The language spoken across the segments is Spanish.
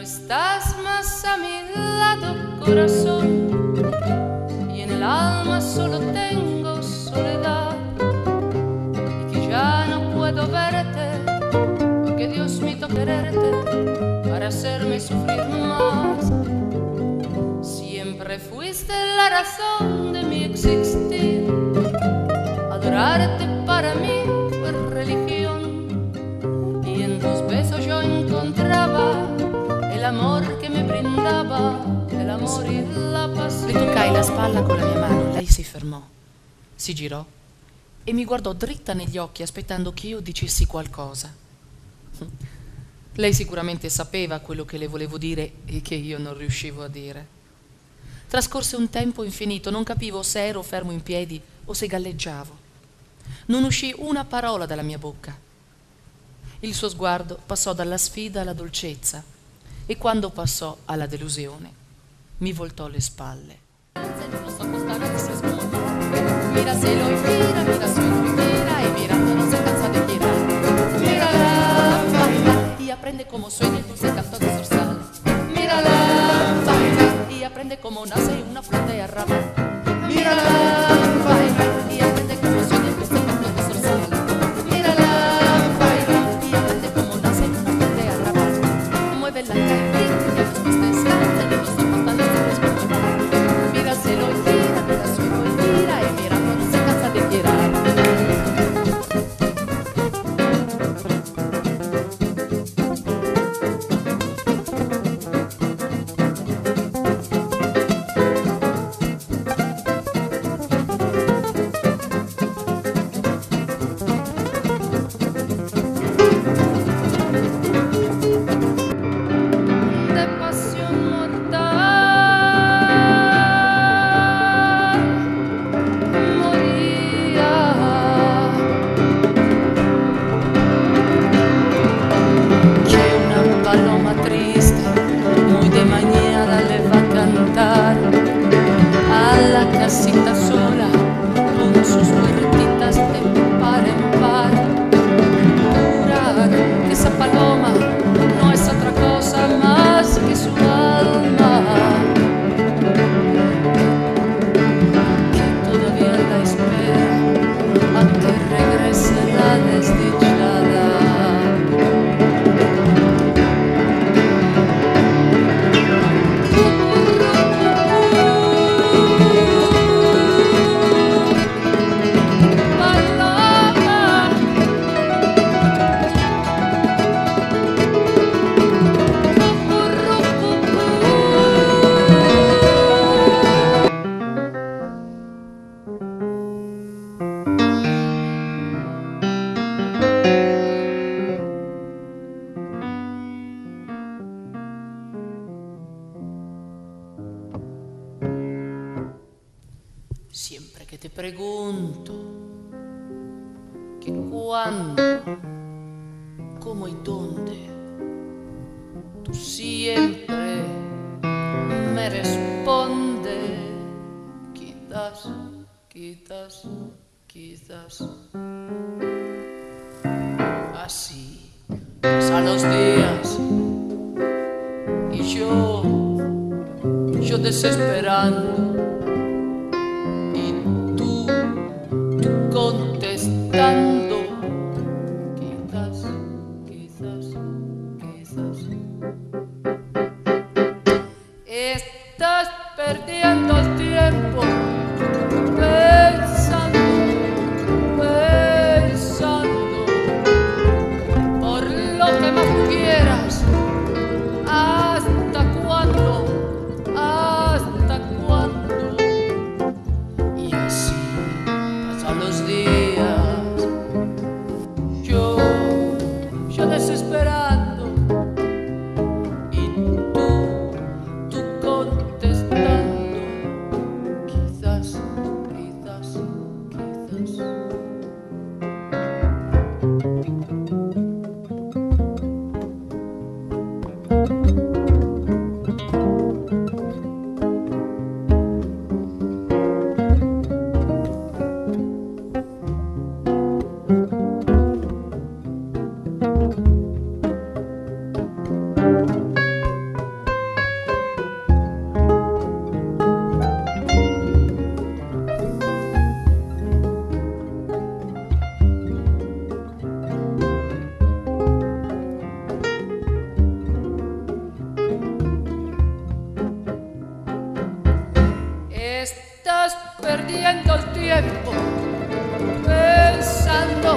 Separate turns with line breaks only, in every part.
estás más a mi lado, corazón, y en el alma solo tengo soledad, y que ya no puedo verte, que Dios me hizo quererte para hacerme sufrir más. Siempre fuiste la razón de mi existir, adorarte para mí fue religión, y en tus besos yo encontraba el amor che mi brindava, l'amore e la passione.
Le toccai la spalla con la mia mano, lei si fermò, si girò e mi guardò dritta negli occhi aspettando che io dicessi qualcosa. Lei sicuramente sapeva quello che le volevo dire e che io non riuscivo a dire. Trascorse un tempo infinito, non capivo se ero fermo in piedi o se galleggiavo. Non uscì una parola dalla mia bocca. Il suo sguardo passò dalla sfida alla dolcezza e quando passò alla delusione mi voltò le spalle.
Mira se lo gira, mira se lo gira y mirando no se cansa de girar. Mírala, baila y aprende cómo suena el dulce canto de zorzal. Mírala, baila y aprende cómo nace una flor de arrabal. Mírala, baila y aprende cómo suena el dulce canto de zorzal. Mírala, baila y aprende cómo nace una flor de arrabal. Mueve la cadera y a los pies descansa y los ojos tan azules como el mar. Míraselo y gira, míraselo y gira y mirando no se cansa de girar. De pasión mortal moría, que una paloma triste muy de mañana le va a cantar a la casita sola con sus puertitas de par en par. Jurar que esa paloma no es otra cosa más que su alma, que todavía la espera a que regrese la desdichada. Paloma, siempre que te pregunto que cuándo, cómo y dónde, tú siempre me respondes quizás, quizás, quizás. Así pasan los días y yo desesperando y tú contestando quizás, quizás, quizás. Estás perdiendo el tiempo pensando, pensando por lo que más tú quieras. ¿Hasta cuándo? ¿Hasta cuándo? Y así pasan los días, yo desesperando y tú contestando quizás, quizás, quizás. estás perdiendo el tiempo pensando,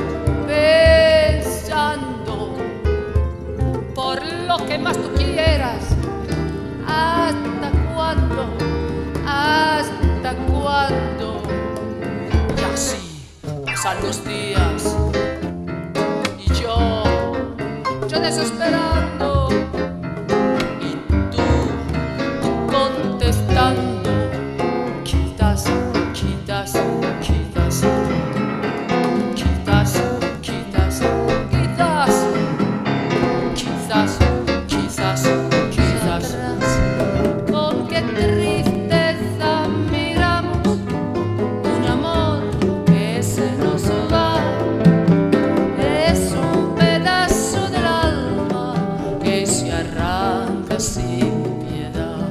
pensando por lo que más tú quieras. ¿Hasta cuándo? ¿Hasta cuándo? Y así pasan los días y yo desesperando y tú contestando. Quizás, quizás, quizás, quizás, quizás, quizás, quizás, quizás, quizás. Con qué tristeza miramos un amor que se nos va. Es un pedazo del alma que se arranca sin piedad.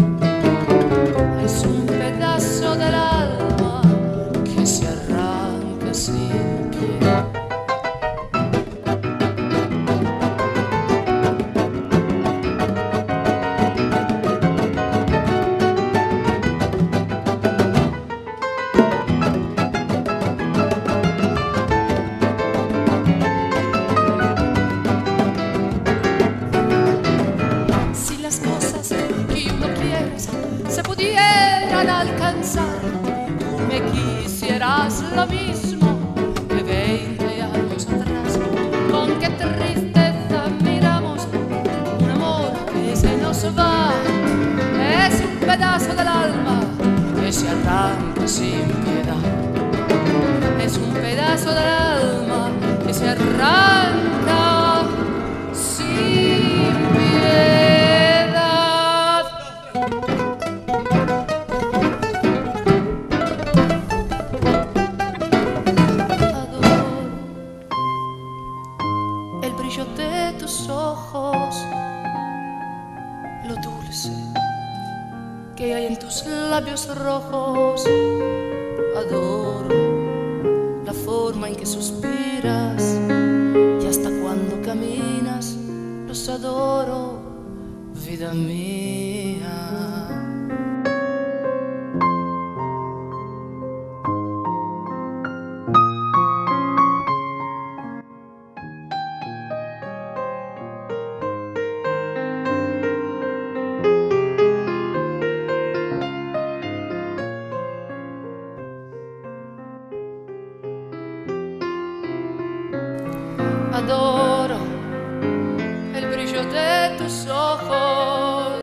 Es un pedazo del alma que se arranca sin piedad. Si las cosas que uno quiere se pudieran alcanzar, tú me quisieras lo mismo que 20 años atrás. Con qué tristeza miramos un amor que se nos va. Es un pedazo del alma que se arranca sin piedad. Es un pedazo del alma que se arranca sin piedad. Adoro el brillo de tus ojos, lo dulce que hay en tus labios rojos. Adoro la forma en que suspiras y hasta cuando caminas. Los adoro, vida mía. Adoro el brillo de tus ojos.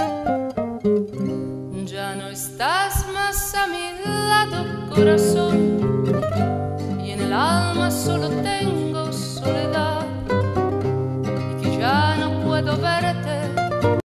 Ya no estás más a mi lado, corazón.